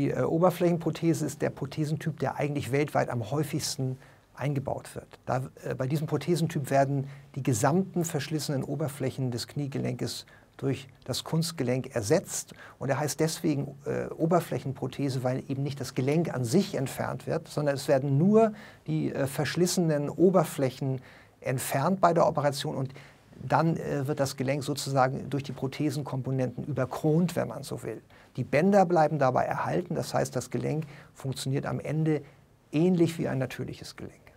Die Oberflächenprothese ist der Prothesentyp, der eigentlich weltweit am häufigsten eingebaut wird. Bei diesem Prothesentyp werden die gesamten verschlissenen Oberflächen des Kniegelenkes durch das Kunstgelenk ersetzt. Und er heißt deswegen Oberflächenprothese, weil eben nicht das Gelenk an sich entfernt wird, sondern es werden nur die verschlissenen Oberflächen entfernt bei der Operation und dann wird das Gelenk sozusagen durch die Prothesenkomponenten überkront, wenn man so will. Die Bänder bleiben dabei erhalten, das heißt, das Gelenk funktioniert am Ende ähnlich wie ein natürliches Gelenk.